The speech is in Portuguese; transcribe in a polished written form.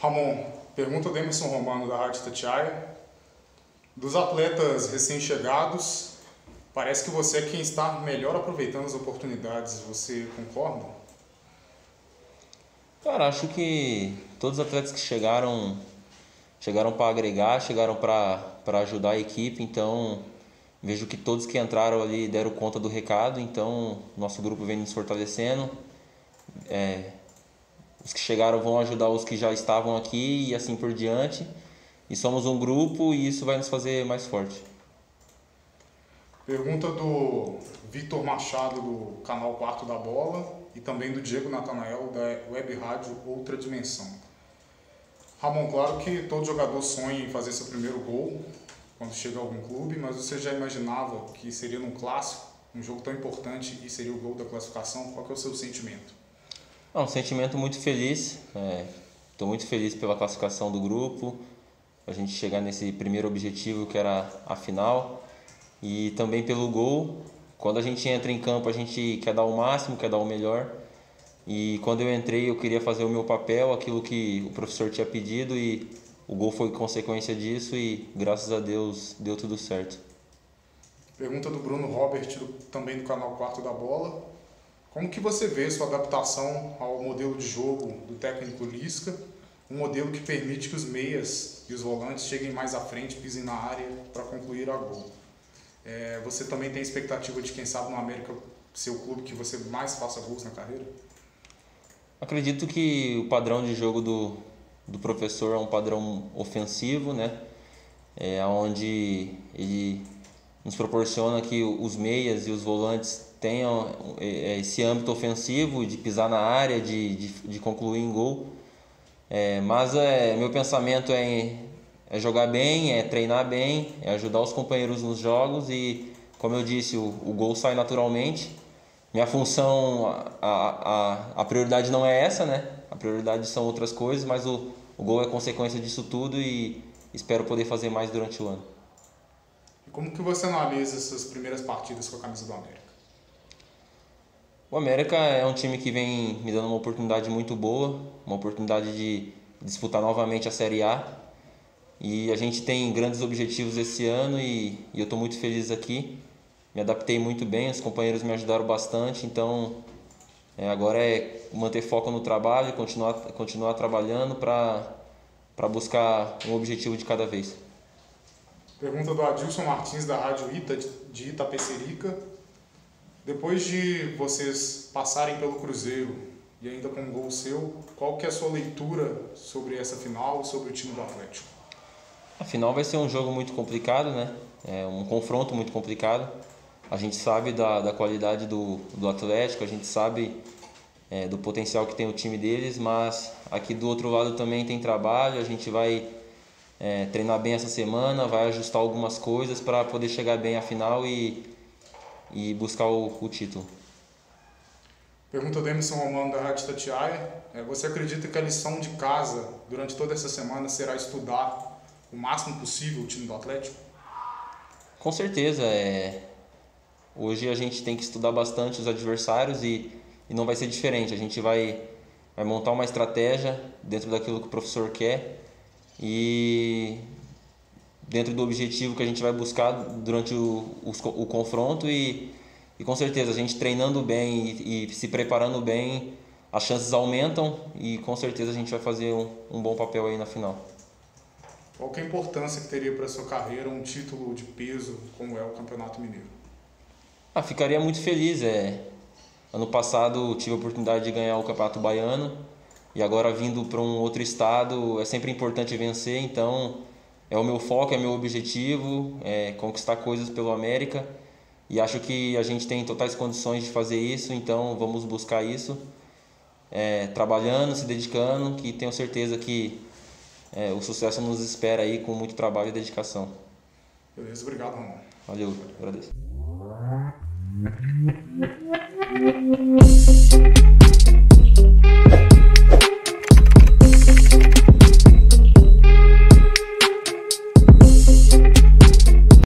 Ramon, pergunta do Emerson Romano, da Rádio Itatiaia. Dos atletas recém-chegados, parece que você é quem está melhor aproveitando as oportunidades. Você concorda? Cara, acho que todos os atletas que chegaram para agregar, chegaram para ajudar a equipe, então vejo que todos que entraram ali deram conta do recado, então nosso grupo vem nos fortalecendo. Os que chegaram vão ajudar os que já estavam aqui e assim por diante. E somos um grupo e isso vai nos fazer mais forte. Pergunta do Vitor Machado, do canal Quarto da Bola, e também do Diego Natanael, da Web Rádio Outra Dimensão. Ramon, claro que todo jogador sonha em fazer seu primeiro gol quando chega a algum clube, mas você já imaginava que seria num clássico, um jogo tão importante, e seria o gol da classificação? Qual que é o seu sentimento? Um sentimento muito feliz. Estou muito feliz pela classificação do grupo, a gente chegar nesse primeiro objetivo que era a final, e também pelo gol. Quando a gente entra em campo, a gente quer dar o máximo, quer dar o melhor. E quando eu entrei, eu queria fazer o meu papel, aquilo que o professor tinha pedido, e o gol foi consequência disso e graças a Deus deu tudo certo. Pergunta do Bruno Robert, também do canal Quarto da Bola. Como que você vê sua adaptação ao modelo de jogo do técnico Lisca, um modelo que permite que os meias e os volantes cheguem mais à frente, pisem na área para concluir a gol? Você também tem expectativa de, quem sabe, no América ser o clube que você mais faça gols na carreira? Acredito que o padrão de jogo do professor é um padrão ofensivo, né? Onde ele nos proporciona que os meias e os volantes tenham esse âmbito ofensivo de pisar na área, de concluir em gol. Mas meu pensamento é jogar bem, é treinar bem, é ajudar os companheiros nos jogos e, como eu disse, o gol sai naturalmente. Minha função, a prioridade não é essa, né? A prioridade são outras coisas, mas o gol é consequência disso tudo e espero poder fazer mais durante o ano. E como que você analisa essas primeiras partidas com a camisa do América? O América é um time que vem me dando uma oportunidade muito boa, uma oportunidade de disputar novamente a Série A. E a gente tem grandes objetivos esse ano e eu estou muito feliz aqui. Me adaptei muito bem, os companheiros me ajudaram bastante, então agora é manter foco no trabalho, continuar trabalhando para buscar um objetivo de cada vez. Pergunta do Adilson Martins, da Rádio Ita, de Itapecerica. Depois de vocês passarem pelo Cruzeiro e ainda com um gol seu, qual que é a sua leitura sobre essa final, sobre o time do Atlético? A final vai ser um jogo muito complicado, né? Um confronto muito complicado. A gente sabe da qualidade do Atlético, a gente sabe do potencial que tem o time deles, mas aqui do outro lado também tem trabalho, a gente vai treinar bem essa semana, vai ajustar algumas coisas para poder chegar bem à final e buscar o título. Pergunta do Emerson Romano, da Rádio Itatiaia. Você acredita que a lição de casa durante toda essa semana será estudar o máximo possível o time do Atlético? Com certeza. Hoje a gente tem que estudar bastante os adversários e não vai ser diferente. A gente vai montar uma estratégia dentro daquilo que o professor quer e dentro do objetivo que a gente vai buscar durante o confronto e com certeza a gente treinando bem e se preparando bem, as chances aumentam e com certeza a gente vai fazer um bom papel aí na final. Qual que é a importância que teria para a sua carreira um título de peso como é o Campeonato Mineiro? Ficaria muito feliz. Ano passado tive a oportunidade de ganhar o Campeonato Baiano e agora vindo para um outro estado é sempre importante vencer, então é o meu foco, é o meu objetivo, conquistar coisas pelo América e acho que a gente tem totais condições de fazer isso, então vamos buscar isso, trabalhando, se dedicando, que tenho certeza que o sucesso nos espera aí com muito trabalho e dedicação. Beleza, obrigado, Ramon. Valeu, agradeço.